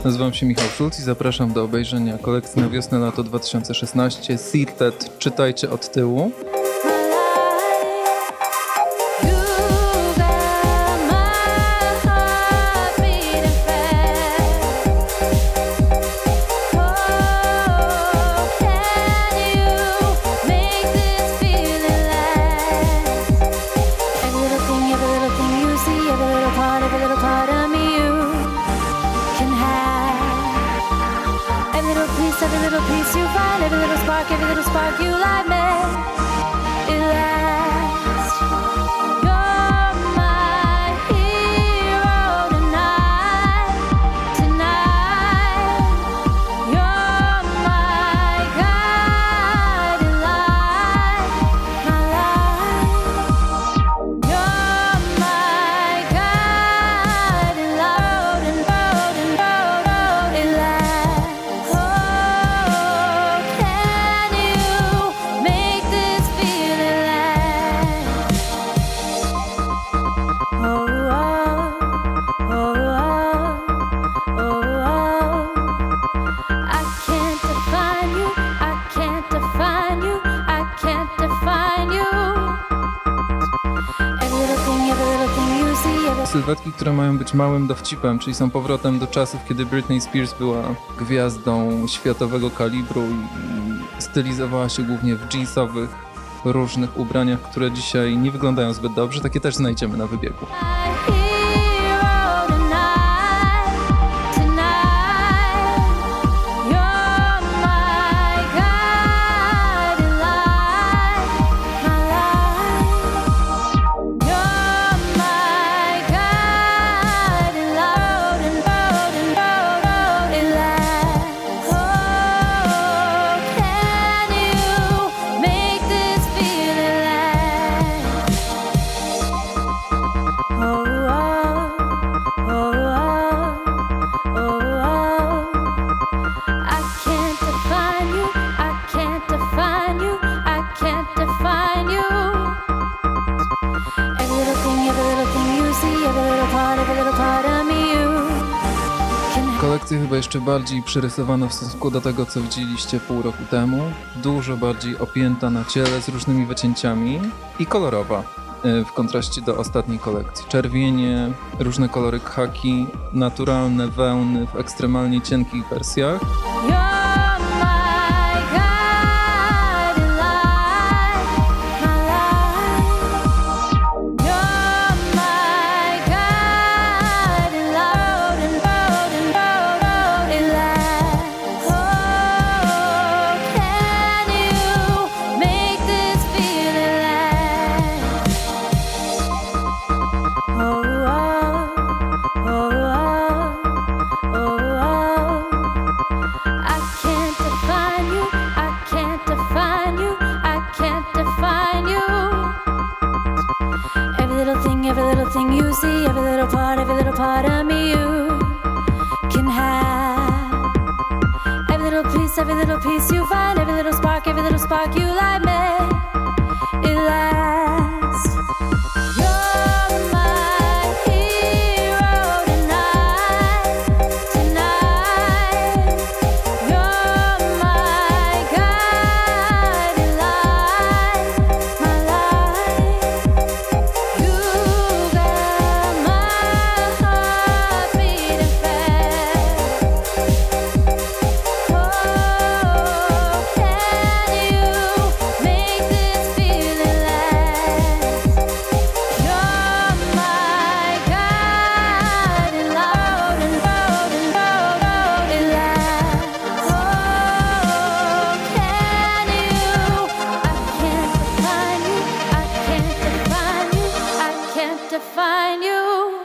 Nazywam się Michał Szulc i zapraszam do obejrzenia kolekcji na wiosnę-lato 2016 Sirtet. Czytajcie od tyłu. Every little piece you find, every little spark you light me, it lasts. You're my hero tonight, tonight. You're my guiding light, my light. You're my guiding light, and it lasts. Sylwetki, które mają być małym dowcipem, czyli są powrotem do czasów, kiedy Britney Spears była gwiazdą światowego kalibru i stylizowała się głównie w jeansowych, różnych ubraniach, które dzisiaj nie wyglądają zbyt dobrze. Takie też znajdziemy na wybiegu. Kolekcję chyba jeszcze bardziej przerysowano w stosunku do tego, co widzieliście pół roku temu. Dużo bardziej opięta na ciele z różnymi wycięciami i kolorowa w kontraście do ostatniej kolekcji. Czerwienie, różne kolory khaki, naturalne wełny w ekstremalnie cienkich wersjach. Every little thing you see, every little part of me you can have. Every little piece you find, every little spark you light me, it lasts. You're my hero tonight, tonight. You're my guiding light, my light. You got my heart beating fast. Oh, can you make this feeling last? You're my guiding light, and it lasts. Oh, can you? I can't define you. I can't define you. I can't define you.